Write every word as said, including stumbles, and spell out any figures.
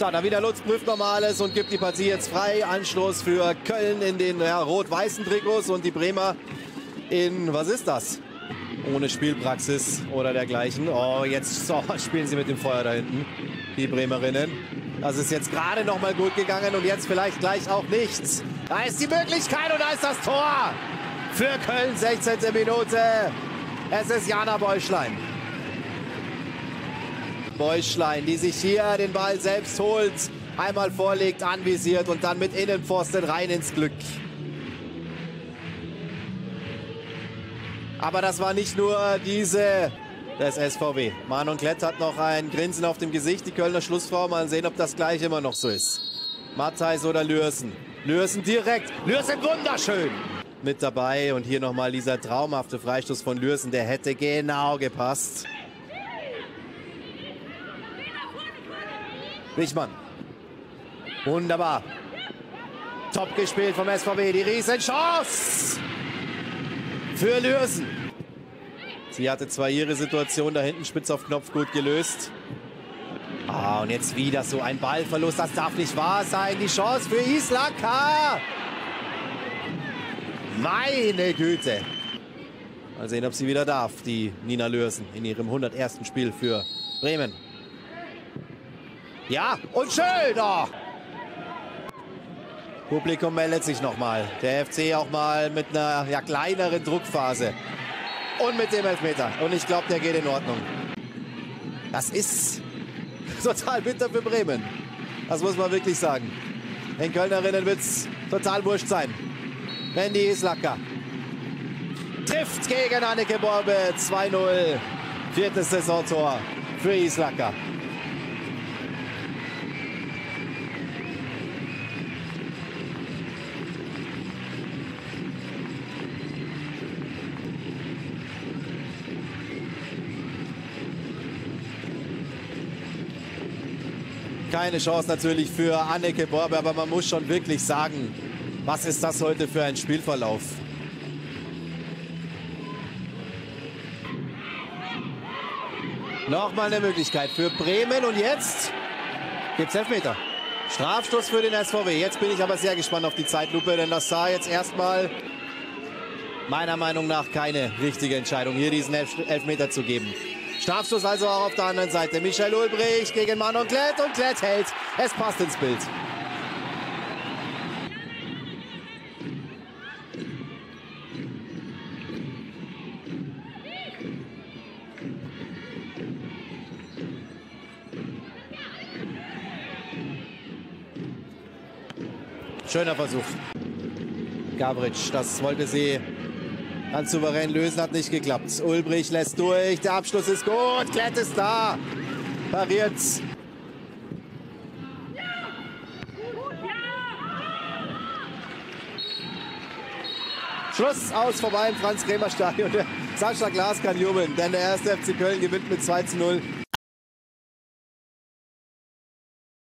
So, dann wieder Lutz prüft Normales und gibt die Partie jetzt frei. Anstoß für Köln in den ja, rot-weißen Trikots und die Bremer in, was ist das? Ohne Spielpraxis oder dergleichen. Oh, jetzt so, spielen sie mit dem Feuer da hinten, die Bremerinnen. Das ist jetzt gerade noch mal gut gegangen und jetzt vielleicht gleich auch nichts. Da ist die Möglichkeit und da ist das Tor für Köln, sechzehnte Minute. Es ist Jana Bäuschlein. Bäuschlein, die sich hier den Ball selbst holt, einmal vorlegt, anvisiert und dann mit Innenpfosten rein ins Glück. Aber das war nicht nur diese des S V W. Manon Klett hat noch ein Grinsen auf dem Gesicht, die Kölner Schlussfrau. Mal sehen, ob das gleich immer noch so ist. Matthijs oder Lürsen. Lürsen direkt. Lürsen wunderschön mit dabei. Und hier nochmal dieser traumhafte Freistoß von Lürsen. Der hätte genau gepasst. Wichmann. Wunderbar. Top gespielt vom S V W. Die Riesenchance für Lürsen. Sie hatte zwar ihre Situation da hinten spitz auf Knopf gut gelöst. Ah, und jetzt wieder so ein Ballverlust. Das darf nicht wahr sein. Die Chance für Islaka. Meine Güte. Mal sehen, ob sie wieder darf, die Nina Lürsen, in ihrem hundertersten Spiel für Bremen. Ja, und schön. Oh. Publikum meldet sich nochmal. Der F C auch mal mit einer ja, kleineren Druckphase. Und mit dem Elfmeter. Und ich glaube, der geht in Ordnung. Das ist total bitter für Bremen. Das muss man wirklich sagen. Den Kölnerinnen wird es total wurscht sein. Wenn die Islaka trifft gegen Anneke Borbe. zwei null. Viertes Saisontor für Islaka. Keine Chance natürlich für Anneke Borbe, aber man muss schon wirklich sagen, was ist das heute für ein Spielverlauf? Nochmal eine Möglichkeit für Bremen und jetzt gibt es Elfmeter. Strafstoß für den S V W. Jetzt bin ich aber sehr gespannt auf die Zeitlupe, denn das sah jetzt erstmal meiner Meinung nach keine richtige Entscheidung, hier diesen Elfmeter zu geben. Strafstoß also auch auf der anderen Seite. Michael Ulbrich gegen Manon Klett und Klett hält. Es passt ins Bild. Schöner Versuch. Gavric, das wollte sie ganz souverän lösen, hat nicht geklappt. Ulbrich lässt durch, der Abschluss ist gut, Klett ist da, pariert's. Schluss, aus, vorbei im Franz-Kremer-Stadion. Sascha Glas kann jubeln, denn der erste F C Köln gewinnt mit zwei zu null